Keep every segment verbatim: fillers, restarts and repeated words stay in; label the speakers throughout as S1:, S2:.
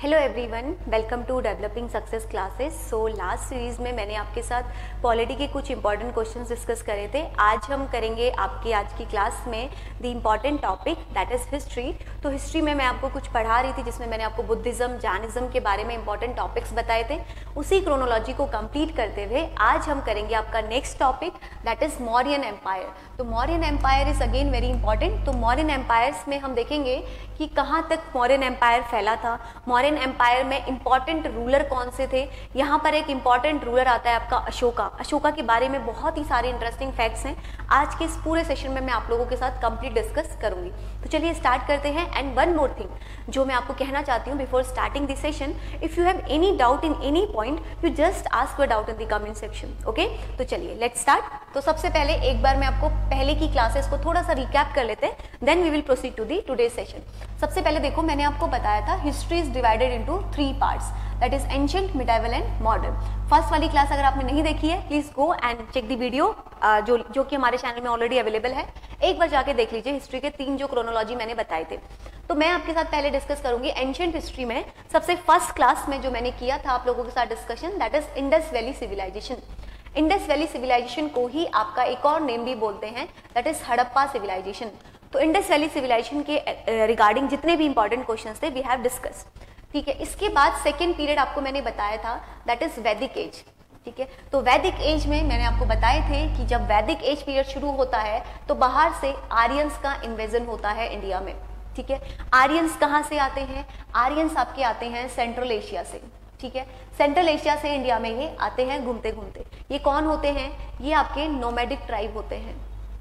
S1: Hello everyone, welcome to developing success classes. So last series में मैंने आपके साथ पॉलिटी के कुछ इंपॉर्टेंट क्वेश्चंस डिस्कस करे थे। आज हम करेंगे आपकी आज की क्लास में the important topic that is history. तो हिस्ट्री में मैं आपको कुछ पढ़ा रही थी जिसमें मैंने आपको बुद्धिज़्म, जैनिज़्म के बारे में इंपॉर्टेंट टॉपिक्स बताए थे। उसी क्रोनोलॉजी को कंप्लीट करते हुए आज हम करेंगे आपका next topic that is Mauryan empire. तो Mauryan empire is again very important. तो मौर्यन एम्पायर्स में हम देखेंगे कि कहाँ तक मौर्यन एम्पायर फैला था, मौर्यन एम्पायर में इंपॉर्टेंट रूलर कौन से थे। यहाँ पर एक इंपॉर्टेंट रूलर आता है आपका अशोका। अशोका के बारे में बहुत ही सारे इंटरेस्टिंग फैक्ट्स हैं। आज के इस पूरे सेशन में मैं आप लोगों के साथ कंप्लीट डिस्कस करूंगी। तो चलिए स्टार्ट करते हैं। एंड वन मोर थिंग जो मैं आपको कहना चाहती हूँ before starting this session, if you have any doubt in any point you just ask your doubt in the comment section. Okay, तो चलिए लेट्स स्टार्ट। तो सबसे पहले एक बार मैं आपको पहले की क्लासेस को थोड़ा सा रिकैप कर लेते हैं, then we will proceed to the today session. सबसे पहले देखो, मैंने आपको बताया था history is divided into three parts, that is ancient, medieval and modern. First वाली क्लास अगर आपने नहीं देखी है please go and check the video जो जो कि हमारे चैनल में ऑलरेडी अवेलेबल है। एक बार जाके देख लीजिए हिस्ट्री के तीन जो क्रोनोलॉजी मैंने बताए थे। तो मैं आपके साथ पहले डिस्कस करूंगी एंशिएंट हिस्ट्री में। सबसे फर्स्ट क्लास में जो मैंने किया था आप लोगों के साथ discussion, that is Indus valley civilization. Indus valley civilization को ही आपका एक और नेम भी बोलते हैं, दैट इज हड़प्पा सिविलाइजेशन। तो इंडस वैली सिविलाइजेशन के रिगार्डिंग जितने भी इंपॉर्टेंट क्वेश्चंस थे वी हैव डिस्कस। ठीक है, इसके बाद सेकेंड पीरियड आपको मैंने बताया था दैट इज वैदिक एज। ठीक है, तो वैदिक एज में मैंने आपको बताए थे कि जब वैदिक एज पीरियड शुरू होता है तो बाहर से आर्यंस का इन्वेजन होता है इंडिया में। ठीक है, आर्यंस कहाँ से आते हैं? आर्यंस आपके आते हैं सेंट्रल एशिया से। ठीक है, सेंट्रल एशिया से इंडिया में ये आते हैं घूमते घूमते। ये कौन होते हैं? ये आपके नोमैडिक ट्राइब होते हैं।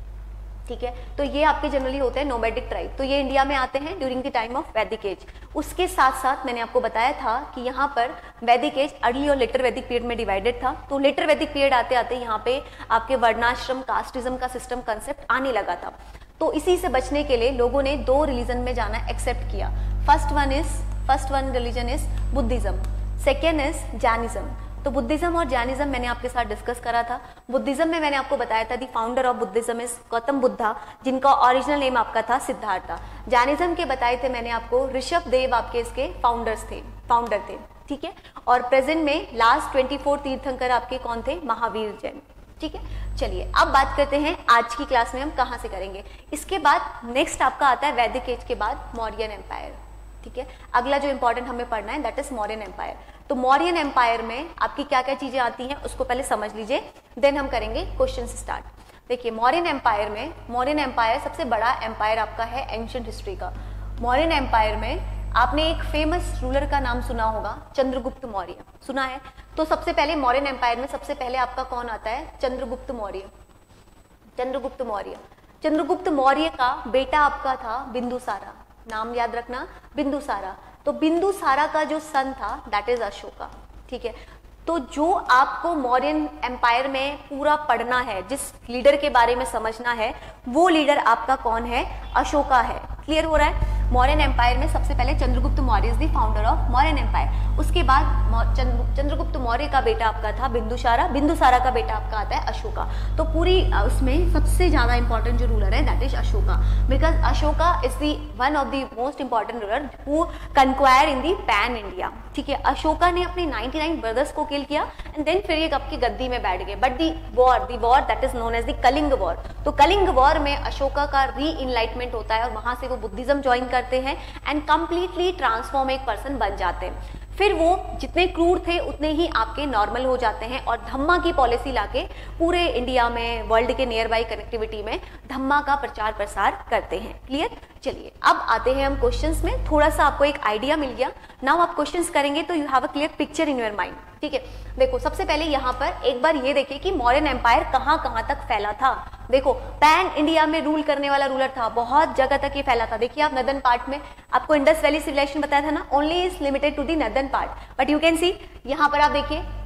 S1: ठीक है, तो ये आपके जनरली होते हैं नोमैडिक ट्राइब। तो ये इंडिया में आते हैं during the time of Vedic age. उसके साथ साथ मैंने आपको बताया था कि यहाँ पर वैदिक एज अर्ली और लेटर वैदिक पीरियड में डिवाइडेड था। तो लेटर वैदिक पीरियड आते आते यहाँ पे आपके वर्णाश्रम, कास्टिज्म का सिस्टम कंसेप्ट आने लगा था। तो इसी से बचने के लिए लोगों ने दो रिलीजन में जाना एक्सेप्ट किया। First one is first one religion is Buddhism, second is Jainism. तो बुद्धिज्म और जैनिज्म मैंने आपके साथ डिस्कस करा था। बुद्धिज्म में मैंने आपको बताया था the founder of Buddhism is Gautam Buddha, जिनका ओरिजिनल नेम आपका था सिद्धार्था। जैनिज्म के बताए थे मैंने आपको ऋषभ देव आपके इसके फाउंडर्स थे फाउंडर थे ठीक है, और प्रेजेंट में लास्ट ट्वेंटी फोर तीर्थंकर आपके कौन थे? महावीर जैन। ठीक है, चलिए अब बात करते हैं आज की क्लास में हम कहाँ से करेंगे। इसके बाद नेक्स्ट आपका आता है वैदिक एज के बाद मौर्यन एम्पायर। ठीक है, अगला जो इंपॉर्टेंट हमें पढ़ना है दैट इज मौर्यन एम्पायर। तो मौर्यन एम्पायर में आपकी क्या क्या चीजें आती हैं उसको पहले समझ लीजिए, देन हम करेंगे क्वेश्चन स्टार्ट। देखिए, मौर्यन एम्पायर में मौर्यन एम्पायर सबसे बड़ा एम्पायर आपका है एंशिएंट हिस्ट्री का। मौर्यन एम्पायर में आपने एक फेमस रूलर का नाम सुना होगा, चंद्रगुप्त मौर्य। सुना है? तो सबसे पहले मौर्यन एम्पायर में सबसे पहले आपका कौन आता है? चंद्रगुप्त मौर्य। चंद्रगुप्त मौर्य चंद्रगुप्त मौर्य का बेटा आपका था बिंदुसारा। नाम याद रखना, बिंदुसारा। तो बिंदुसारा का जो सन था दैट इज अशोका। ठीक है, तो जो आपको मौर्यन एम्पायर में पूरा पढ़ना है, जिस लीडर के बारे में समझना है, वो लीडर आपका कौन है? अशोका है। क्लियर हो रहा है? मौर्यन एम्पायर में सबसे पहले Chandragupta Maurya is the founder of Mauryan empire. उसके बाद चंद्रगुप्त मौर्य का बेटा आपका था बिंदुसारा। बिंदुसारा का बेटा आपका आता है अशोका। तो पूरी उसमें सबसे ज्यादा इंपॉर्टेंट जो रूलर है that is Ashoka, because Ashoka is the one of the most important ruler who conquer in the pan India. ठीक है, अशोका ने अपने नाइंटी नाइन ब्रदर्स को किल किया एंड देन फिर ये आपकी गद्दी में बैठ गए। But the war the war that is known as the Kalinga war. तो कलिंग वॉर में अशोका का री इनलाइटमेंट होता है और वहां से वो बुद्धिज्म ज्वाइन करते हैं एंड कंप्लीटली ट्रांसफॉर्म एक पर्सन बन जाते हैं। फिर वो जितने क्रूर थे उतने ही आपके नॉर्मल हो जाते हैं और धम्मा की पॉलिसी लाके पूरे इंडिया में, वर्ल्ड के नियर बाई कनेक्टिविटी में धम्मा का प्रचार प्रसार करते हैं। क्लियर? चलिए अब आते हैं हम क्वेश्चंस में। थोड़ा सा आपको एक आइडिया मिल गया। नाउ आप क्वेश्चंस करेंगे तो you have a clear picture in your mind. ठीक है, देखो सबसे पहले यहाँ पर एक बार ये देखिए कि मौर्यन एम्पायर कहाँ कहाँ तक फैला था। देखो, पैन इंडिया में रूल करने वाला रूलर था, बहुत जगह तक ये फैला था। देखिए आप नदन पार्ट में आपको इंडस वैली सिविलाइजेशन बताया था ना, only is limited to the northern part, but you can see यहाँ पर आप देखिए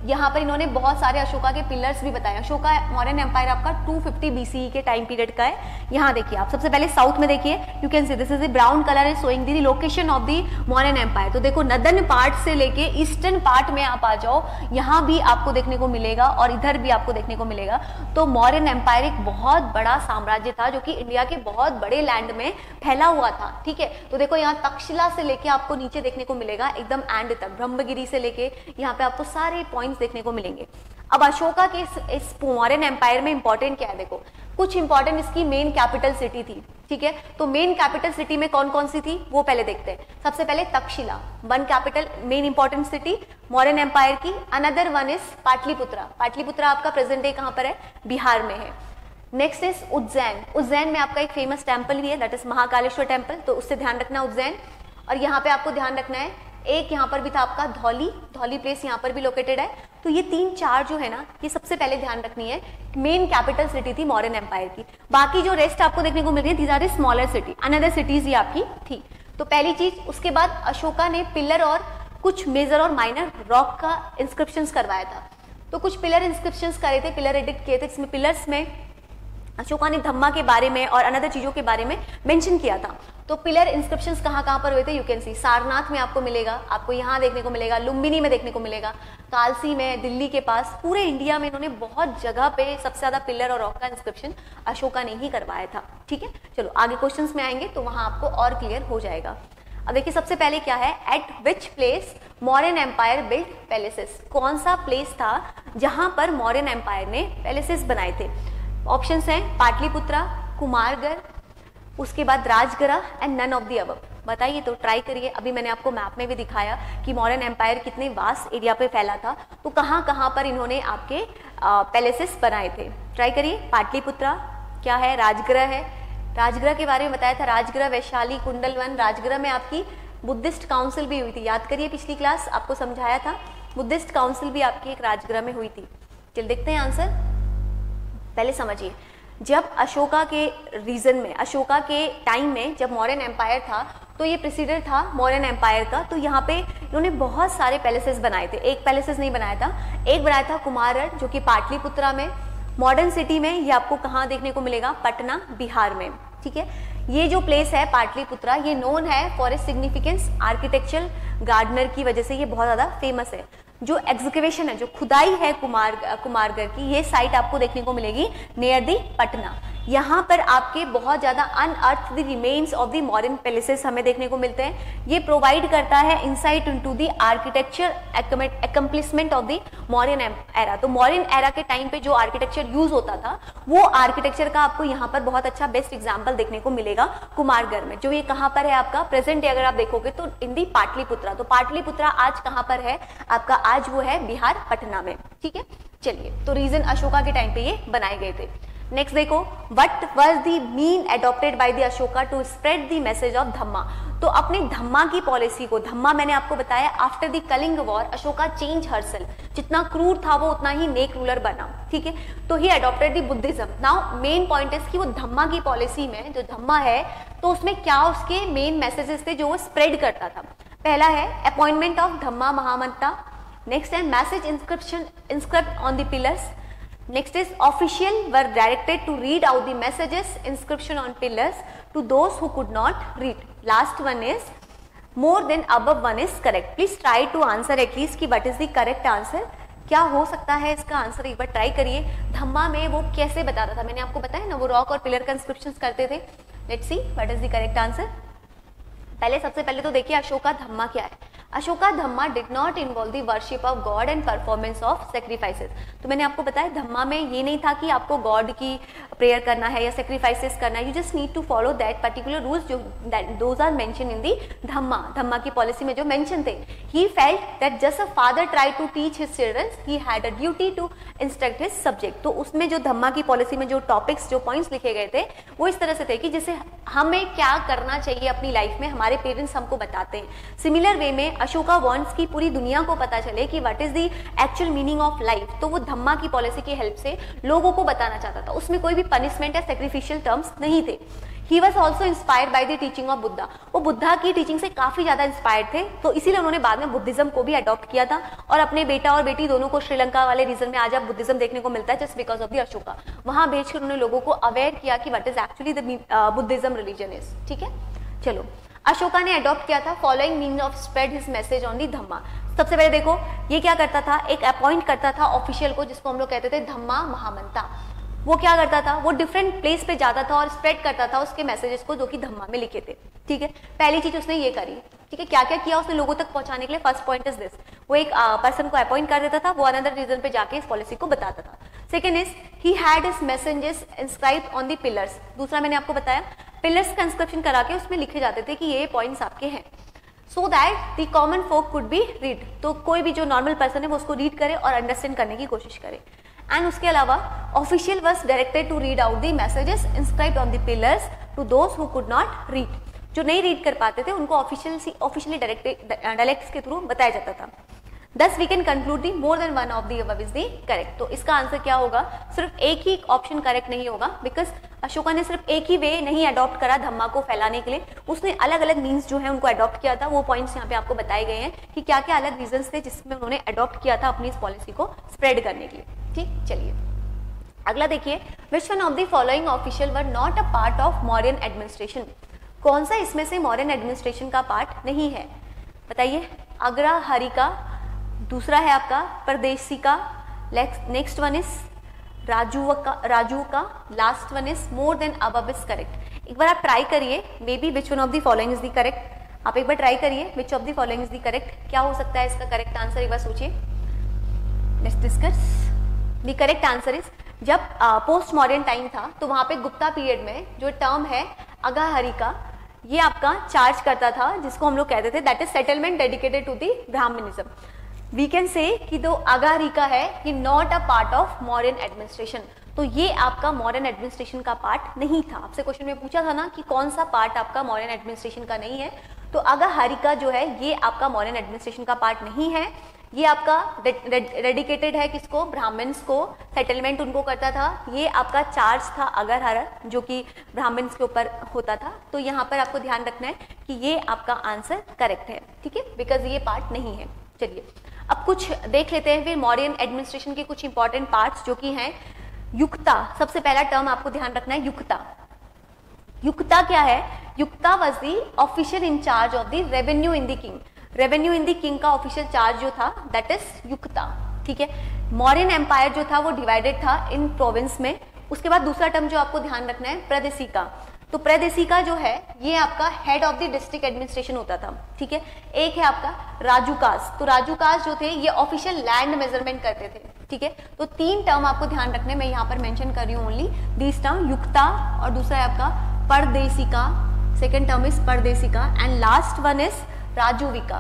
S1: यहाँ पर इन्होंने बहुत सारे अशोका के पिलर्स भी बताए। अशोका मौर्यन एम्पायर आपका टू फिफ्टी बीसीई के टाइम पीरियड का है। यहाँ देखिए आप सबसे पहले साउथ में देखिए, you can see this is the brown colour is showing the location of the Mauryan empire. तो देखो नदर्न पार्ट से लेके ईस्टर्न पार्ट में आप आ जाओ, यहाँ भी आपको देखने को मिलेगा और इधर भी आपको देखने को मिलेगा। तो मौर्यन एम्पायर एक बहुत बड़ा साम्राज्य था जो कि इंडिया के बहुत बड़े लैंड में फैला हुआ था, ठीक है। तो देखो यहाँ तक्षशिला से लेके आपको नीचे देखने को मिलेगा एकदम एंड तक, ब्रह्मगिरी से लेके यहाँ पे आपको सारे पॉइंट्स देखने को मिलेंगे। अब अशोका के इस, इस मौर्यन एम्पायर में इंपॉर्टेंट क्या है, देखो कुछ इंपॉर्टेंट इसकी मेन कैपिटल सिटी थी, ठीक है। तो मेन कैपिटल सिटी में कौन कौन सी थी वो पहले देखते हैं। सबसे पहले Takshashila, one capital main important city Mauryan empire की। Another one is Pataliputra. Pataliputra आपका प्रेजेंट डे कहाँ पर है, बिहार में है। Next is Ujjain. उज्जैन में आपका एक फेमस टेम्पल भी है, दैट इज महाकालेश्वर टेम्पल, तो उससे ध्यान रखना उज्जैन। और यहाँ पे आपको ध्यान रखना है एक यहाँ पर भी था आपका धौली, धौली प्लेस यहाँ पर भी लोकेटेड है। तो ये तीन चार जो है ना, ये सबसे पहले ध्यान रखनी है, मेन कैपिटल सिटी थी मौर्यन एम्पायर की। बाकी जो रेस्ट आपको देखने को मिल रही है, these are smaller city, another cities ही आपकी थी। तो पहली चीज, उसके बाद अशोका ने पिलर और कुछ मेजर और माइनर रॉक का इंस्क्रिप्शन करवाया था। तो कुछ पिलर इंस्क्रिप्शन करे थे, पिलर एडिट किए थे। इसमें पिलर्स में अशोका ने धम्मा के बारे में और अनदर चीजों के बारे में मेंशन किया था। तो पिलर इंस्क्रिप्शंस कहाँ कहाँ पर हुए थे, यू कैन सी सारनाथ में आपको मिलेगा, आपको यहाँ देखने को मिलेगा, लुम्बिनी में देखने को मिलेगा, कालसी में, दिल्ली के पास, पूरे इंडिया में इन्होंने बहुत जगह पे सबसे ज्यादा पिलर और रॉक का इंस्क्रिप्शन अशोका ने ही करवाया था, ठीक है। चलो आगे क्वेश्चंस में आएंगे तो वहां आपको और क्लियर हो जाएगा। अब देखिए सबसे पहले क्या है, at which place Mauryan empire build palaces. कौन सा प्लेस था जहां पर मौर्यन एम्पायर ने पैलेसेस बनाए थे। ऑप्शंस हैं पाटलिपुत्रा, कुमारगढ़, उसके बाद Rajgarh and none of the above. बताइए, तो ट्राई करिए। अभी मैंने आपको मैप में भी दिखाया कि मौर्यन एम्पायर कितने वास्ट एरिया पे फैला था, तो कहाँ कहाँ पर इन्होंने आपके पैलेसेस बनाए थे। ट्राई करिए। पाटलिपुत्रा क्या है, राजगृह है, राजगृह के बारे में बताया था, राजगृह, वैशाली, कुंडलवन। राजगृह में आपकी बुद्धिस्ट काउंसिल भी हुई थी, याद करिए पिछली क्लास आपको समझाया था, बुद्धिस्ट काउंसिल भी आपकी एक राजगृह में हुई थी। चल देखते हैं आंसर। पहले समझिए, जब अशोका के रीजन में, अशोका के टाइम में जब मौर्यन एम्पायर था, तो ये प्रेसिडेंट था मौर्यन एम्पायर का, तो यहाँ पे इन्होंने बहुत सारे पैलेसेस बनाए थे। एक पैलेसेस नहीं बनाया था, एक बनाया था कुमारगढ़ जो कि पाटलिपुत्रा में। मॉडर्न सिटी में ये आपको कहाँ देखने को मिलेगा, पटना, बिहार में, ठीक है। ये जो प्लेस है पाटलिपुत्रा, ये नोन है for a significance architectural grandeur की वजह से ये बहुत ज्यादा फेमस है। जो एक्सकवेशन है, जो खुदाई है कुमार कुमारगढ़ की, ये साइट आपको देखने को मिलेगी नियर दी पटना। यहाँ पर आपके बहुत ज्यादा unearth the remains of the modern palaces हमें देखने को मिलते हैं। ये प्रोवाइड करता है insight into the architecture accomplishment of the modern era. तो मॉडर्न एरा के टाइम पे जो आर्किटेक्चर यूज होता था, वो आर्किटेक्चर का आपको यहाँ पर बहुत अच्छा बेस्ट एग्जाम्पल देखने को मिलेगा कुमारगढ़ में। जो ये कहाँ पर है आपका प्रेजेंट डे अगर आप देखोगे तो इन दी पाटलिपुत्रा। तो पाटलिपुत्रा आज कहाँ पर है आपका, आज वो है बिहार, पटना में, ठीक है। चलिए, तो रीजन अशोका के टाइम पे ये बनाए गए थे। नेक्स्ट देखो, what was the mean adopted by the Ashoka to spread the message of Dhamma. तो अपने धम्मा की पॉलिसी को, धम्मा मैंने आपको बताया after the Kalinga war Ashoka change herself, जितना क्रूर था वो उतना ही नेक रूलर बना, ठीक है। तो he adopted the Buddhism. Now main point is कि वो धम्मा की पॉलिसी में, जो धम्मा है, तो उसमें क्या उसके मेन मैसेजेस थे जो वो स्प्रेड करता था। पहला है appointment of Dhamma Mahamatta, next है message inscription inscript on the pillars, next is official were directed to read out the messages inscription on pillars to those who could not read. Last one is more than above one is correct. Please try to answer at least कि what is the correct answer, क्या हो सकता है इसका answer, एक बार try करिए। धम्मा में वो कैसे बताता था, मैंने आपको बताया ना, वो रॉक और पिलर का इंस्क्रिप्शन करते थे। Let's see what is the correct answer. पहले सबसे पहले तो देखिए अशोका धम्मा क्या है। Ashoka Dhamma did not involve the worship of god and performance of sacrifices. तो मैंने आपको बताया धम्मा में ये नहीं था कि आपको गॉड की प्रेयर करना है या सेक्रीफाइसेस करना है, you just need to follow that particular rules जो those are mention in the Dhamma, Dhamma की पॉलिसी में जो मेंशन थे। He felt that just a father try to teach his children, he had a duty to instruct his subject. तो उसमें जो धम्मा की policy में जो टॉपिक्स, जो पॉइंट्स लिखे गए थे, वो इस तरह से थे कि जैसे हमें क्या करना चाहिए अपनी लाइफ में, हमारे पेरेंट्स हमको बताते हैं। सिमिलर वे में अशोका वांट्स की पूरी दुनिया को पता चले कि what is the actual meaning of life, तो वो धम्मा की पॉलिसी की हेल्प से लोगों को बताना चाहता था। उसमें कोई भी पनिशमेंट या सैक्रिफिशियल टर्म्स नहीं थे। He was also inspired by the teaching of Buddha, वो बुद्धा की टीचिंग से काफी ज्यादा इंस्पायर्ड थे, तो इसीलिए उन्होंने बाद में बुद्धिज्म को भी अडॉप्ट किया था और अपने बेटा और बेटी दोनों को श्रीलंका वाले रीजन में आज आप बुद्धिज्म देखने को मिलता है just because of the Ashoka. वहां भेजकर उन्होंने लोगों को अवेयर किया कि what is actually the Buddhism religion is. ठीक है, चलो अशोका ने अडॉप्ट किया था following means of spread his message on the Dhamma. सबसे पहले देखो ये क्या करता था, एक अपॉइंट करता था ऑफिशियल को जिसको हम लोग कहते थे धम्मा महामंता। वो क्या करता था, वो डिफरेंट प्लेस पे जाता था और स्प्रेड करता था उसके मैसेजेस को जो कि धम्मा में लिखे थे। ठीक है, पहली चीज उसने ये करी। ठीक है, क्या क्या किया उसने लोगों तक पहुंचाने के लिए? फर्स्ट पॉइंट इज दिस, वो एक पर्सन uh, को अपॉइंट कर देता था, वो अनदर रीजन पे जाके इस पॉलिसी को बताता था। Second is he had his messages inscribed on the pillars. दूसरा मैंने आपको बताया पिलर्स का इंस्क्रिप्शन करा के उसमें लिखे जाते थे कि ये पॉइंट्स आपके हैं, so that the common folk could be read, तो कोई भी जो नॉर्मल पर्सन है वो उसको रीड करे और अंडरस्टैंड करने की कोशिश करे। एंड उसके अलावा official was directed to read out the messages inscribed on the pillars to those who could not read, जो नहीं रीड कर पाते थे उनको ऑफिशियल ऑफिशियली डायलेक्ट्स के थ्रू बताया जाता था। Thus we can conclude the more than one of the above is the correct। तो इसका आंसर क्या होगा, सिर्फ एक ही ऑप्शन करेक्ट नहीं होगा, बिकॉज अशोका ने सिर्फ एक ही वे नहीं अडॉप्ट करा धम्मा को फैलाने के लिए, उसने अलग अलग मीन्स जो है उनको अडॉप्ट किया था। वो पॉइंट्स यहाँ पे आपको बताए गए हैं कि क्या क्या अलग रीजंस थे जिसमें उन्होंने अडॉप्ट किया था अपनी इस पॉलिसी को स्प्रेड करने के लिए। ठीक, चलिए अगला देखिए, which one of the following official were not a part of Mauryan administration. कौन सा इसमें से मौर्यन एडमिनिस्ट्रेशन का पार्ट नहीं है, बताइए। अग्रहारिका, दूसरा है आपका परदेशी का, नेक्स्ट वन इज राजू का, राजू का, last one is more than above is correct. एक बार आप ट्राई करिए, may be which one of the following is the correct. आप एक बार ट्राई करिए which of the following is the correct, क्या हो सकता है इसका करेक्ट आंसर, एक बार सोचिए। Let's discuss. The correct answer is, जब पोस्ट मॉडर्न टाइम था तो वहां पे गुप्ता पीरियड में जो टर्म है अग्रहारिका, ये आपका चार्ज करता था, जिसको हम लोग कहते थे that is settlement dedicated to the Brahmanism. We can say कि जो अग्रहारिका है ये not a part of modern administration, तो ये आपका मॉडर्न एडमिनिस्ट्रेशन का पार्ट नहीं था। आपसे क्वेश्चन में पूछा था ना कि कौन सा पार्ट आपका मॉडर्न एडमिनिस्ट्रेशन का नहीं है, तो अग्रहारिका जो है ये आपका मॉडर्न एडमिनिस्ट्रेशन का पार्ट नहीं है। ये आपका डेडिकेटेड है किसको, ब्राह्मण्स को, सेटलमेंट उनको करता था। ये आपका चार्ज था अग्रहारा जो कि ब्राह्मण्स के ऊपर होता था। तो यहाँ पर आपको ध्यान रखना है कि ये आपका आंसर करेक्ट है, ठीक है, बिकॉज ये पार्ट नहीं है। चलिए अब कुछ देख लेते हैं फिर मॉडर्न एडमिनिस्ट्रेशन के कुछ इंपॉर्टेंट पार्ट्स जो कि हैं। युक्ता, सबसे पहला टर्म आपको ध्यान रखना है, युक्ता। युक्ता क्या है? Yukta was the official incharge of the revenue in the king. Revenue in the king का ऑफिशियल चार्ज जो था दैट इज युक्ता, ठीक है। मौर्यन एम्पायर जो था वो डिवाइडेड था इन प्रोविंस में। उसके बाद दूसरा टर्म जो आपको ध्यान रखना है प्रदेशिका। तो प्रदेशिका जो है ये आपका head of the district administration होता था, ठीक है। एक है आपका राजूकास, तो राजूकास जो थे ये ऑफिशियल लैंड मेजरमेंट करते थे, ठीक है। तो तीन टर्म आपको ध्यान रखने, मैं यहाँ पर मेंशन कर रही हूँ ओनली दिस टर्म, युक्ता, और दूसरा है आपका Pradeshika, second term is Pradeshika, and last one is राजूविका,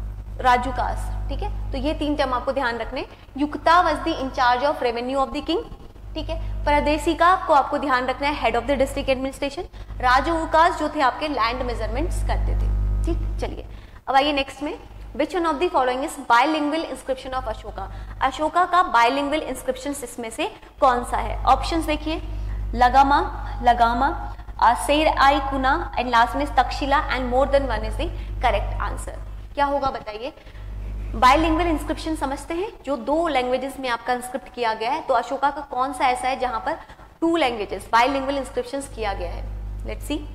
S1: राजूकास, ठीक है। तो ये तीन टर्म आपको ध्यान रखने। Yukta was the incharge of revenue of the king, ठीक है। परदेशिका को आपको ध्यान रखना है head of the district administration. Rajukas जो थे आपके लैंड मेजरमेंट्स करते थे, ठीक। चलिए अब आइए नेक्स्ट में, which one of the following is bilingual inscription of Ashoka. Ashoka का बायलिंगुअल इंस्क्रिप्शन इसमें से कौन सा है? ऑप्शंस देखिए, लगामा, लगामा, सेर आई कुना, एंड लास्ट में is Takshashila, and more than one is the correct answer. क्या होगा बताइए? बायलिंगुअल इंस्क्रिप्शन समझते हैं, जो दो लैंग्वेजेस में आपका इंस्क्रिप्ट किया गया है। तो अशोका का कौन सा ऐसा है जहां पर टू लैंग्वेजेस बायलिंगुअल इंस्क्रिप्शंस किया गया है? लेट्स सी,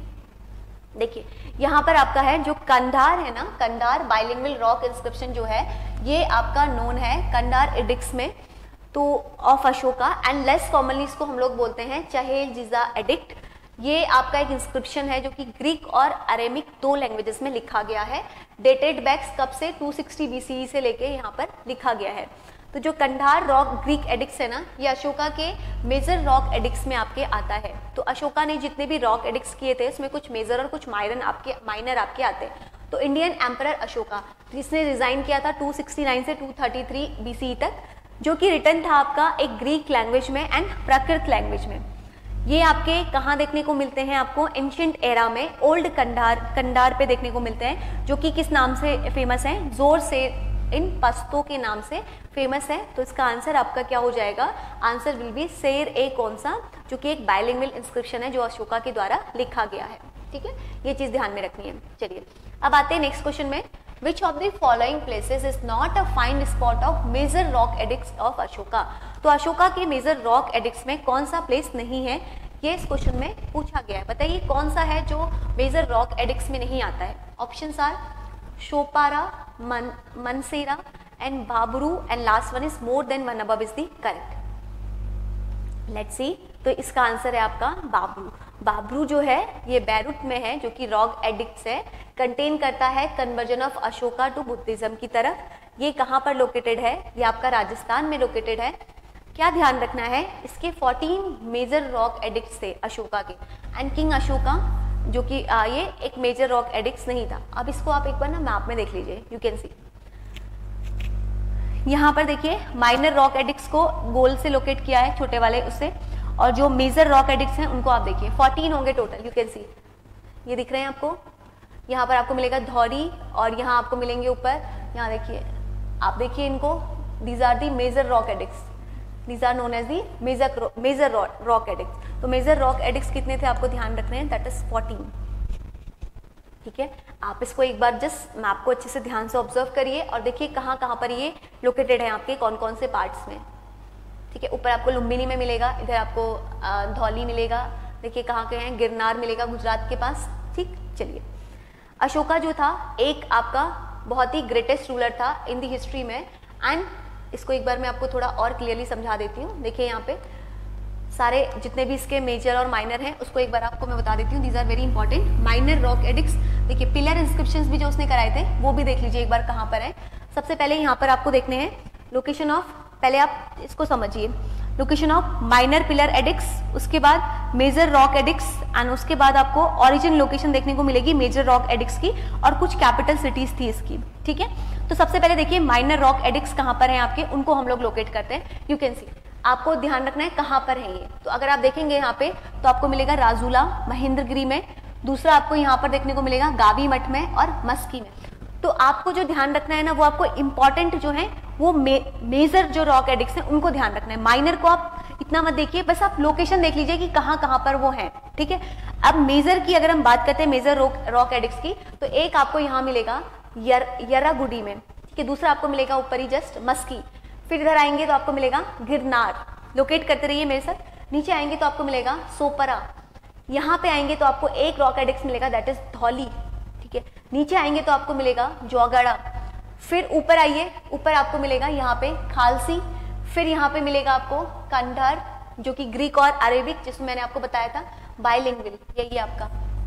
S1: देखिए यहाँ पर आपका है जो कंधार है ना, कंधार बायलिंगुअल रॉक इंस्क्रिप्शन जो है ये आपका नोन है कंधार एडिक्ट्स में तो of Ashoka, and less commonly इसको हम लोग बोलते हैं चहेल जिजा एडिक्ट। ये आपका एक इंस्क्रिप्शन है जो कि ग्रीक और अरेमिक दो लैंग्वेजेस में लिखा गया है। डेटेड बैक्स कब से? टू सिक्सटी बीसीई से लेके यहाँ पर लिखा गया है। तो जो कंधार रॉक ग्रीक एडिक्ट्स है ना, ये अशोका के मेजर रॉक एडिक्ट्स में आपके आता है। तो अशोका ने जितने भी रॉक एडिक्ट्स किए थे उसमें कुछ मेजर और कुछ माइनर आपके माइनर आपके आते हैं। तो इंडियन एम्परर अशोका जिसने रिजाइन किया था टू सिक्सटी नाइन से टू थर्टी थ्री बीसीई तक, जो कि रिटन था आपका एक ग्रीक लैंग्वेज में एंड प्राकृत लैंग्वेज में। ये आपके कहाँ देखने को मिलते हैं? आपको एंशिएंट एरा में ओल्ड कंधार कंधार पे देखने को मिलते हैं, जो कि किस नाम से फेमस है? जोर से इन पस्तों के नाम से फेमस है। तो इसका आंसर आपका क्या हो जाएगा, आंसर विल बी शेर ए कौन सा, जो कि एक बाइलिंगुअल इंस्क्रिप्शन है जो अशोका के द्वारा लिखा गया है। ठीक है, ये चीज ध्यान में रखनी है। चलिए अब आते हैं नेक्स्ट क्वेश्चन में, which of the following places is not a find spot of major rock edicts of Ashoka. तो अशोका के मेजर रॉक एडिक्स में कौन सा प्लेस नहीं है, ये इस क्वेश्चन में पूछा गया है। बताइए कौन सा है जो मेजर रॉक एडिक्स में नहीं आता है। ऑप्शंस आर शोपारा, मन मनसेरा एंड बाबरू and last one is more than one above is the correct. Let's see, तो इसका आंसर है आपका बाबरू। बाबरू जो है ये बैरूट में है, जो कि रॉक एडिक्ट्स है, कंटेन करता है conversion of Ashoka to Buddhism की तरफ। ये कहाँ पर लोकेटेड है, ये आपका राजस्थान में लोकेटेड है। क्या ध्यान रखना है, इसके चौदह मेजर रॉक एडिक्ट्स थे अशोका के, एंड किंग अशोका जो कि ये एक मेजर रॉक एडिक्ट्स नहीं था। अब इसको आप एक बार ना मैप में देख लीजिए, यू कैन सी यहाँ पर देखिए माइनर रॉक एडिक्ट्स को गोल से लोकेट किया है, छोटे वाले उससे, और जो मेजर रॉक एडिक्ट्स हैं उनको आप देखिए चौदह होंगे टोटल। यू कैन सी ये दिख रहे हैं आपको, यहाँ पर आपको मिलेगा धौरी और यहाँ आपको मिलेंगे ऊपर, यहाँ देखिए आप देखिए इनको, these are the major rock edicts, These are known as the major major rock addicts। तो मेजर रॉक एडिक्ट्स कितने थे आपको ध्यान रखने हैं, दैट इज चौदह। ठीक है, आप इसको एक बार जस्ट मैप को अच्छे से ध्यान से ऑब्जर्व करिए और देखिए कहाँ कहाँ पर ये लोकेटेड है आपके कौन कौन से पार्ट्स में। ठीक है, ऊपर आपको लुम्बिनी में मिलेगा, इधर आपको धौली मिलेगा, देखिए कहाँ के हैं, गिरनार मिलेगा गुजरात के पास। ठीक, चलिए अशोका जो था एक आपका बहुत ही ग्रेटेस्ट रूलर था इन द हिस्ट्री में, एंड इसको एक बार मैं आपको थोड़ा और क्लियरली समझा देती हूँ। देखिए यहाँ पे सारे जितने भी इसके मेजर और माइनर हैं उसको एक बार आपको मैं बता देती हूँ, these are very important. Minor rock edicts, देखिए पिलर इंस्क्रिप्शंस भी जो उसने कराए थे वो भी देख लीजिए एक बार कहाँ पर है। सबसे पहले यहाँ पर आपको देखने हैं लोकेशन ऑफ, पहले आप इसको समझिए, location of minor pillar edicts, उसके बाद मेजर रॉक एडिक्ट्स, एंड उसके बाद आपको ओरिजिन लोकेशन देखने को मिलेगी मेजर रॉक एडिक्ट्स की, और कुछ कैपिटल सिटीज थी इसकी। ठीक है, तो सबसे पहले देखिए माइनर रॉक एडिक्ट्स कहाँ पर हैं आपके, उनको हम लोग लोकेट करते हैं। यू कैन सी, आपको ध्यान रखना है कहाँ पर है ये। तो अगर आप देखेंगे यहाँ पे तो आपको मिलेगा राजूला महेंद्रगिरी में, दूसरा आपको यहाँ पर देखने को मिलेगा गावी मठ में और मस्की में। तो आपको जो ध्यान रखना है ना, वो आपको इंपॉर्टेंट जो है वो मे, मेजर जो रॉक एडिक्ट्स हैं उनको ध्यान रखना है। माइनर को आप इतना मत देखिए, बस आप लोकेशन देख लीजिए कि कहाँ कहाँ पर वो है। ठीक है, अब मेजर की अगर हम बात करते हैं मेजर रॉक रॉक एडिक्ट्स की, तो एक आपको यहाँ मिलेगा यर, यरागुडी में। ठीक है, दूसरा आपको मिलेगा ऊपर ही जस्ट मस्की, फिर इधर आएंगे तो आपको मिलेगा गिरनार, लोकेट करते रहिए मेरे साथ। नीचे आएंगे तो आपको मिलेगा सोपरा, यहाँ पे आएंगे तो आपको एक रॉक एडिक्ट्स मिलेगा दैट इज धौली। ठीक है, नीचे आएंगे तो आपको मिलेगा जोगड़ा, फिर ऊपर आइए, ऊपर आपको मिलेगा यहाँ पे खालसी, फिर यहाँ पे मिलेगा आपको कंधार जो कि ग्रीक और अरेबिक, जिसमें मैंने आपको बताया था बाइलिंगुअल, यही आपका।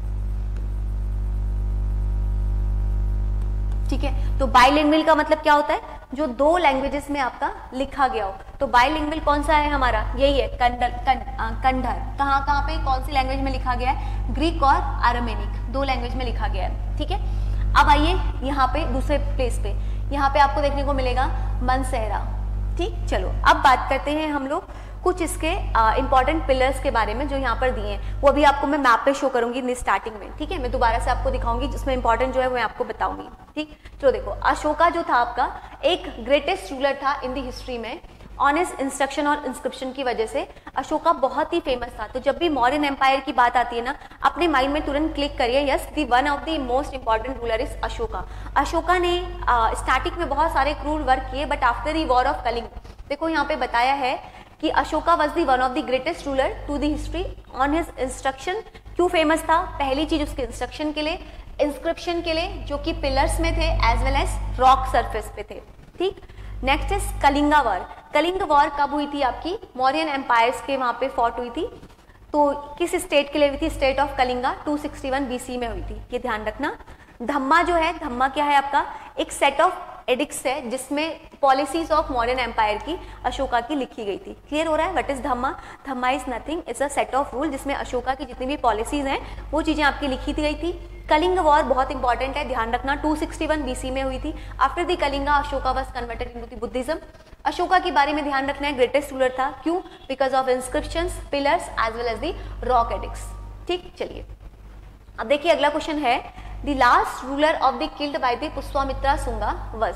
S1: ठीक है, तो बाइलिंगुअल का मतलब क्या होता है, जो दो लैंग्वेजेस में आपका लिखा गया हो। तो बाइलिंगुअल कौन सा है हमारा, यही है कंडल कंधर। कहाँ कहाँ पे कौन सी लैंग्वेज में लिखा गया है, ग्रीक और अरमेनिक, दो लैंग्वेज में लिखा गया है। ठीक है, अब आइए यहाँ पे दूसरे प्लेस पे, यहाँ पे आपको देखने को मिलेगा मनसेरा। ठीक, चलो अब बात करते हैं हम लोग कुछ इसके इंपॉर्टेंट पिलर्स के बारे में जो यहाँ पर दिए हैं, वो अभी आपको मैं मैप पे शो करूंगी स्टार्टिंग में। ठीक है, मैं दोबारा से आपको दिखाऊंगी, जिसमें इंपॉर्टेंट जो है वो मैं आपको बताऊंगी। ठीक, तो देखो अशोका जो था आपका एक ग्रेटेस्ट रूलर था इन द हिस्ट्री में। ऑन हिज इंस्ट्रक्शन और इंस्क्रिप्शन की वजह से अशोका बहुत ही फेमस था। तो जब भी मौर्यन एम्पायर की बात आती है ना, अपने माइंड में तुरंत क्लिक करिए, yes the one of the most important ruler is Ashoka. Ashoka ने स्टार्टिंग में बहुत सारे क्रूर वर्क किए, but after the war of Kalinga, देखो यहाँ पे बताया है कि Ashoka was the one of the greatest ruler to the history on his instruction. क्यों फेमस था, पहली चीज उसके इंस्ट्रक्शन के लिए, इंस्क्रिप्शन के लिए जो कि पिलर्स में थे as well as rock surface पे थे। ठीक, next is Kalinga war. Kalinga war कब हुई थी आपकी, मौर्यन एम्पायर्स के वहां पे फॉट हुई थी। तो किस स्टेट के लिए हुई थी, state of Kalinga, two sixty one BC में हुई थी, ये ध्यान रखना। धम्मा जो है, धम्मा क्या है आपका, एक सेट ऑफ एडिक्ट्स है जिसमें पॉलिसीज ऑफ मॉडर्न एम्पायर की अशोका की लिखी गई थी। क्लियर हो रहा है, what is dhamma, dhamma is nothing, it's a set of rule जिसमें अशोका की जितनी भी पॉलिसीज हैं वो चीजें आपकी लिखी गई थी। कलिंग वॉर बहुत इंपॉर्टेंट है, ध्यान रखना, टू सिक्सटी वन बीसी में हुई थी। After the Kalinga Ashoka was converted into the Buddhism. Ashoka के बारे में ध्यान रखना है, ग्रेटेस्ट रूलर था, क्यों, because of inscriptions, pillars as well as the rock edicts. ठीक, चलिए अब देखिए अगला क्वेश्चन है, the last ruler of the killed by the Pushyamitra Shunga was.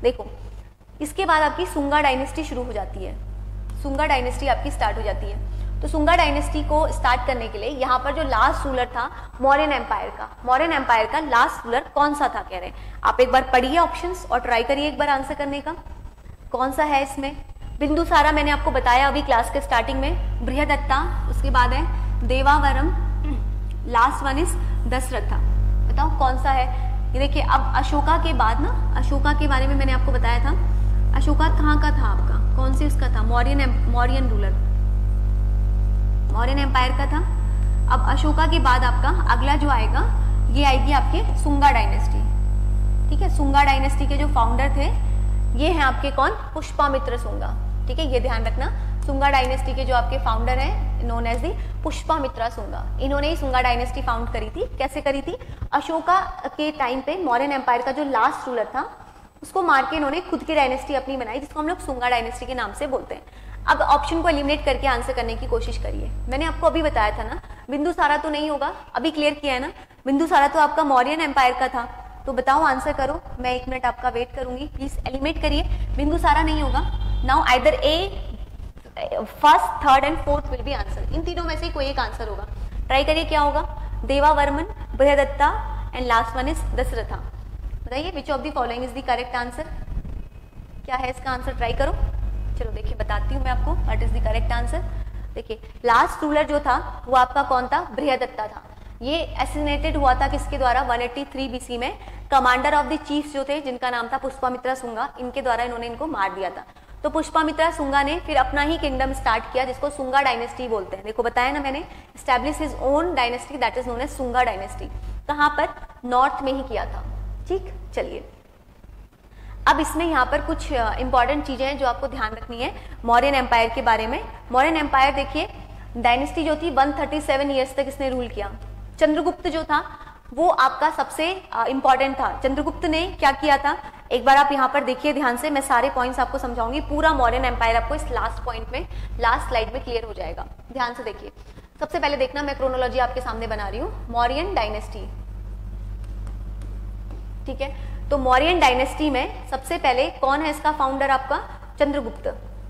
S1: देखो इसके बाद आपकी सुंगा डायनेस्टी शुरू हो जाती है, सुंगा डायनेस्टी आपकी स्टार्ट हो जाती है। तो सुंगा डायनेस्टी को स्टार्ट करने के लिए यहाँ पर जो लास्ट रूलर था मौर्यन एम्पायर का, मौर्यन एम्पायर का लास्ट रूलर कौन सा था कह रहे हैं। आप एक बार पढ़िए ऑप्शंस और ट्राई करिए एक बार आंसर करने का, कौन सा है इसमें। बिंदुसारा मैंने आपको बताया अभी क्लास के स्टार्टिंग में, बृहदत्ता, उसके बाद है Devavarman, last one is Dasharatha. बताओ कौन सा है ये। देखिए अब अशोका के बाद ना, अशोका के बारे में मैंने आपको बताया था, अशोका कहाँ का था आपका, कौन से उसका था, मौर्यन मौर्यन रूलर, मौर्यन एम्पायर का था। अब अशोका के बाद आपका अगला जो आएगा ये आएगी आपके सुंगा डायनेस्टी, ठीक है। सुंगा डायनेस्टी के जो फाउंडर थे ये हैं आपके कौन, पुष्पामित्र सुंगा, ठीक है, ये ध्यान रखना। सुंगा डायनेस्टी के जो आपके फाउंडर हैं known as the Pushyamitra Shunga, इन्होंने ही सुंगा डायनेस्टी फाउंड करी थी। कैसे करी थी, अशोका के टाइम पे मौर्यन एम्पायर का जो लास्ट रूलर था उसको मार के इन्होंने खुद की डायनेस्टी अपनी बनाई, जिसको हम लोग सुंगा डायनेस्टी के नाम से बोलते हैं। अब ऑप्शन को एलिमिनेट करके आंसर करने की कोशिश करिए। मैंने आपको अभी बताया था ना, बिंदुसारा तो नहीं होगा, अभी क्लियर किया है ना, बिंदुसारा तो आपका मौर्यन एम्पायर का था। तो बताओ आंसर करो, मैं एक मिनट आपका वेट करूंगी, प्लीज एलिमिनेट करिए। बिंदुसारा नहीं होगा। Now either A first third and fourth will be answer, इन तीनों में से कोई एक आंसर होगा। ट्राई करिए क्या होगा, Devavarman, Brihadratha and last one is Dasharatha. बताइए which of the following is the correct answer, क्या है इसका आंसर, ट्राई करो। चलो देखिए बताती हूँ मैं आपको what is the correct answer. देखिए लास्ट रूलर जो था वो आपका कौन था, बृहदत्ता था। ये एसिनेटेड हुआ था किसके द्वारा, वन एटी थ्री बीसी में। कमांडर ऑफ द चीफ्स जो थे जिनका नाम था पुष्पामित्रा सुंगा, इनके द्वारा इन्होंने इनको मार दिया था। तो पुष्पामित्रा सुंगा ने फिर अपना ही किंगडम स्टार्ट किया जिसको सुंगा डायनेस्टी बोलते हैं। देखो बताया ना मैंने, establish his own dynasty that is known as Shunga dynasty. कहाँ पर, नॉर्थ में ही किया था, ठीक। चलिए अब इसमें यहाँ पर कुछ इंपॉर्टेंट चीजें हैं जो आपको ध्यान रखनी है मौर्यन एम्पायर के बारे में। मौर्यन एम्पायर देखिए डायनेस्टी जो थी वन थर्टी सेवन ईयर्स तक इसने रूल किया। चंद्रगुप्त जो था वो आपका सबसे इंपॉर्टेंट था। चंद्रगुप्त ने क्या किया था, एक बार आप यहाँ पर देखिए ध्यान से, मैं सारे पॉइंट्स आपको समझाऊंगी। पूरा मौर्यन एम्पायर आपको इस लास्ट पॉइंट में, लास्ट स्लाइड में क्लियर हो जाएगा। ध्यान से देखिए, सबसे पहले देखना मैं क्रोनोलॉजी आपके सामने बना रही हूँ। मौर्यन डायनेस्टी, ठीक है। तो मौर्यन डायनेस्टी में सबसे पहले कौन है इसका फाउंडर, आपका चंद्रगुप्त,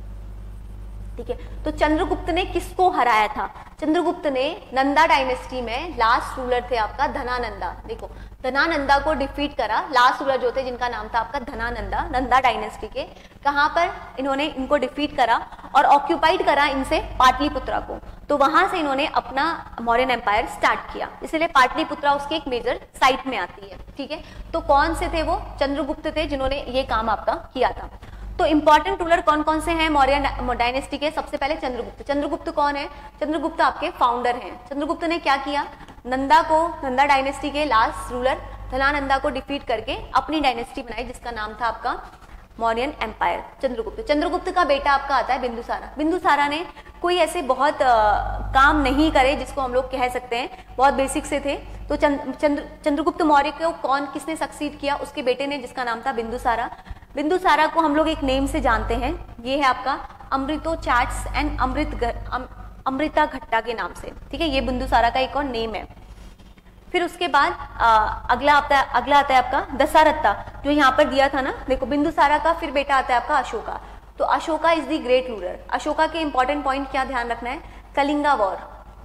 S1: ठीक है। तो चंद्रगुप्त ने किसको हराया था, चंद्रगुप्त ने नंदा डायनेस्टी में लास्ट रूलर थे आपका धनानंदा। देखो धनानंदा को डिफीट करा, लास्ट रूलर जो थे जिनका नाम था आपका धनानंदा, नंदा डायनेस्टी के। कहां पर इन्होंने इनको डिफीट करा और ऑक्यूपाइड करा इनसे पाटलिपुत्रा को। तो वहां से इन्होंने अपना मौर्यन एम्पायर स्टार्ट किया, इसलिए पाटलिपुत्रा उसकी एक मेजर साइट में आती है, ठीक है। तो कौन से थे वो, चंद्रगुप्त थे जिन्होंने ये काम आपका किया था। तो इंपॉर्टेंट रूलर कौन कौन से हैं मौर्य डायनेस्टी के, सबसे पहले चंद्रगुप्त। चंद्रगुप्त कौन है, चंद्रगुप्त आपके फाउंडर हैं। चंद्रगुप्त ने क्या किया, नंदा को, नंदा डायनेस्टी के लास्ट रूलर धनानंदा को डिफीट करके अपनी डायनेस्टी बनाई जिसका नाम था आपका मौर्यन एम्पायर। चंद्रगुप्त चंद्रगुप्त का बेटा आपका आता है बिंदुसारा। बिंदुसारा ने कोई ऐसे बहुत आ, काम नहीं करे जिसको हम लोग कह सकते हैं, बहुत बेसिक से थे। तो चंद्र चंद्रगुप्त मौर्य को कौन किसने सक्सीड किया, उसके बेटे ने जिसका नाम था बिंदुसारा। बिंदुसारा को हम लोग एक नेम से जानते हैं, ये है आपका Amitrochates and Amrit um, Amitraghata के नाम से, ठीक है। ये बिंदुसारा का एक और नेम है। फिर उसके बाद आ, अगला आता है अगला आता है आपका दशरथा, जो यहाँ पर दिया था ना। देखो बिंदुसारा का फिर बेटा आता है आपका अशोका। तो Ashoka is the great ruler. Ashoka के इंपॉर्टेंट पॉइंट क्या ध्यान रखना है, कलिंगा वॉर,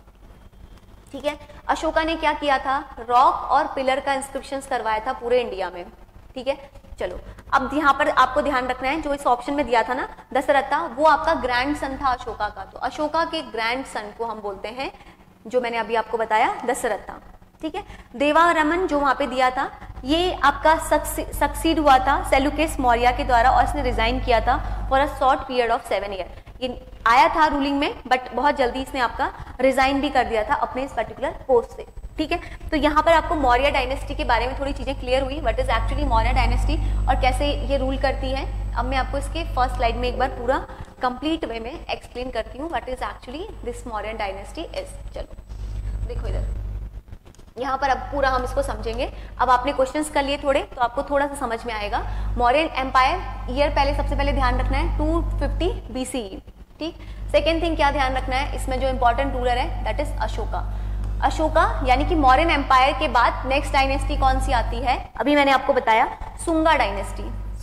S1: ठीक है। अशोका ने क्या किया था, रॉक और पिलर का इंस्क्रिप्शंस करवाया था पूरे इंडिया में, ठीक है। चलो अब यहाँ पर आपको ध्यान रखना है, जो इस ऑप्शन में दिया था ना दशरथा, वो आपका ग्रैंड सन था अशोका का। तो अशोका के ग्रैंड सन को हम बोलते हैं, जो मैंने अभी आपको बताया, दशरथा, ठीक है। देवारमन जो वहां पे दिया था, ये आपका सक्सीड हुआ था सेल्यूकस मौर्य के द्वारा और इसने रिजाइन किया था for a short period of seven year. ये आया था रूलिंग में बट बहुत जल्दी इसने आपका रिजाइन भी कर दिया था अपने इस पर्टिकुलर पोस्ट से, ठीक है। तो यहाँ पर आपको मौर्य डायनेस्टी के बारे में थोड़ी चीजें क्लियर हुई, what is actually Maurya dynasty और कैसे ये रूल करती है। अब मैं आपको इसके फर्स्ट स्लाइड में एक बार पूरा कंप्लीट वे में एक्सप्लेन करती हूँ what is actually this Maurya dynasty is. चलो देखो इधर, यहाँ पर अब पूरा हम इसको समझेंगे। अब आपने क्वेश्चंस कर लिए थोड़े, तो आपको थोड़ा सा समझ में आएगा। मौर्य एम्पायर ईयर पहले सबसे पहले ध्यान रखना है टू फिफ्टी बीसीई, ठीक। सेकेंड थिंग क्या ध्यान रखना है, इसमें जो इंपॉर्टेंट रूलर है दैट इज अशोका। अशोका यानी कि मौर्यन एम्पायर के बाद नेक्स्ट डायनेस्टी कौन सी आती है, अभी मैंने आपको बताया सुंगा डायनेस्टी।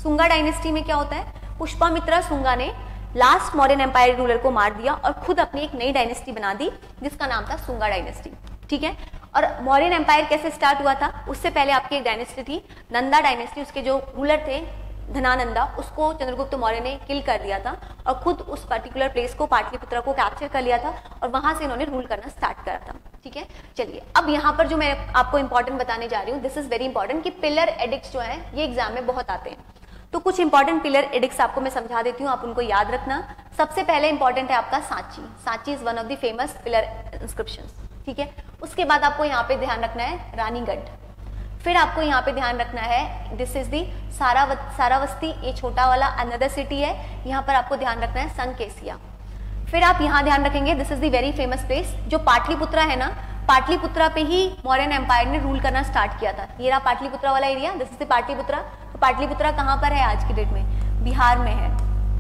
S1: सुंगा डायनेस्टी में क्या होता है, पुष्पामित्रा सुंगा ने लास्ट मौर्यन एम्पायर रूलर को मार दिया और खुद अपनी एक नई डायनेस्टी बना दी जिसका नाम था सुंगा डायनेस्टी, ठीक है। और मौर्यन एम्पायर कैसे स्टार्ट हुआ था, उससे पहले आपकी एक डायनेस्टी थी नंदा डायनेस्टी, उसके जो रूलर थे धनानंदा, उसको चंद्रगुप्त मौर्य ने किल कर दिया था और खुद उस पर्टिकुलर प्लेस को पाटलिपुत्रा को कैप्चर कर लिया था और वहां से इन्होंने रूल करना स्टार्ट करा था, ठीक है। चलिए अब यहाँ पर जो मैं आपको इंपॉर्टेंट बताने जा रही हूँ, दिस इज वेरी इंपॉर्टेंट कि पिलर एडिक्ट्स जो है ये एग्जाम में बहुत आते हैं। तो कुछ इंपॉर्टेंट पिलर एडिक्ट्स आपको मैं समझा देती हूँ, आप उनको याद रखना। सबसे पहले इंपॉर्टेंट है आपका Sanchi. Sanchi is one of the famous pillar inscriptions, ठीक है। उसके बाद आपको यहाँ पे ध्यान रखना है रानीगढ़, फिर आपको यहाँ पे ध्यान रखना है दिस इज दी सारावत सारावस्ती, ये छोटा वाला अनदर सिटी है, यहाँ पर आपको ध्यान रखना है संकेसिया। फिर आप यहाँ ध्यान रखेंगे this is the very famous place, जो पाटलिपुत्रा है ना, पाटलिपुत्रा पे ही मौर्यन एम्पायर ने रूल करना स्टार्ट किया था। ये रहा पाटलिपुत्रा वाला area, this is the Pataliputra. तो पाटलिपुत्रा कहाँ पर है आज की डेट में, बिहार में है।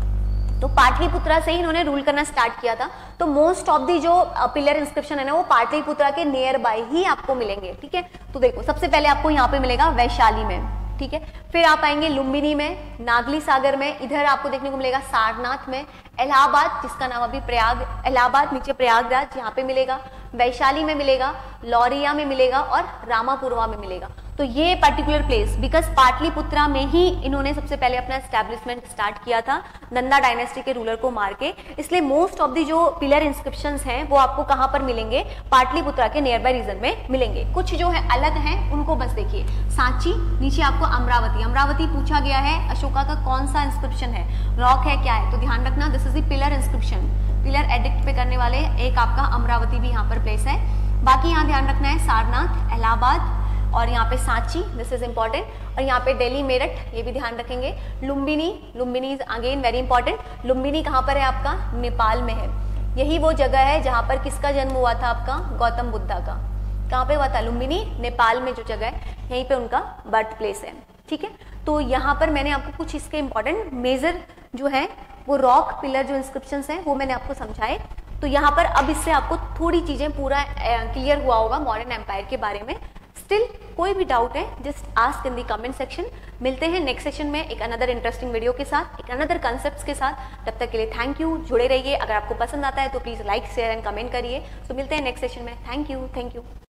S1: तो पाटलिपुत्रा से ही इन्होंने रूल करना स्टार्ट किया था। तो मोस्ट ऑफ दी जो पिलर इंस्क्रिप्शन है ना वो पाटलिपुत्रा के नियर बाय ही आपको मिलेंगे, ठीक है। तो देखो सबसे पहले आपको यहाँ पे मिलेगा वैशाली में, ठीक है। फिर आप आएंगे लुम्बिनी में, नागली सागर में, इधर आपको देखने को मिलेगा सारनाथ में, इलाहाबाद जिसका नाम अभी प्रयाग, इलाहाबाद नीचे प्रयागराज यहाँ पे मिलेगा, वैशाली में मिलेगा, लौरिया में मिलेगा और रामापुरवा में मिलेगा। तो ये पर्टिकुलर प्लेस बिकॉज पाटलिपुत्रा में ही इन्होंने सबसे पहले अपना एस्टैब्लिशमेंट स्टार्ट किया था नंदा डायनेस्टी के रूलर को मार के, इसलिए मोस्ट ऑफ दी जो पिलर इंस्क्रिप्शंस हैं वो आपको कहाँ पर मिलेंगे, पाटलिपुत्रा के नियर बाय रीजन में मिलेंगे। कुछ जो है अलग हैं उनको बस देखिए, सांची, नीचे आपको अमरावती, अमरावती पूछा गया है अशोका का कौन सा इंस्क्रिप्शन है, रॉक है, क्या है, तो ध्यान रखना this is the pillar inscription, pillar edict पे करने वाले एक आपका अमरावती भी यहाँ पर प्लेस है। बाकी यहाँ ध्यान रखना है सारनाथ, इलाहाबाद और यहाँ पे सांची, दिस इज इंपॉर्टेंट, और यहाँ पे दिल्ली मेरठ ये भी ध्यान रखेंगे। Lumbini, Lumbini is again very important. Lumbini कहाँ पर है आपका, नेपाल में है। यही वो जगह है जहाँ पर किसका जन्म हुआ था आपका, गौतम बुद्धा का। कहाँ पे हुआ था, लुम्बिनी, नेपाल में जो जगह है यहीं पे उनका बर्थ प्लेस है, ठीक है। तो यहाँ पर मैंने आपको कुछ इसके इंपॉर्टेंट मेजर जो है वो रॉक पिलर जो इंस्क्रिप्शन है वो मैंने आपको समझाए। तो यहाँ पर अब इससे आपको थोड़ी चीजें पूरा क्लियर हुआ होगा मॉडर्न एम्पायर के बारे में। स्टिल कोई भी डाउट है just ask in the comment section. मिलते हैं नेक्स्ट सेशन में एक अनदर इंटरेस्टिंग वीडियो के साथ, एक अनदर कंसेप्ट्स के साथ। तब तक के लिए थैंक यू, जुड़े रहिए। अगर आपको पसंद आता है तो please like share and comment करिए। तो मिलते हैं नेक्स्ट सेशन में। Thank you, thank you.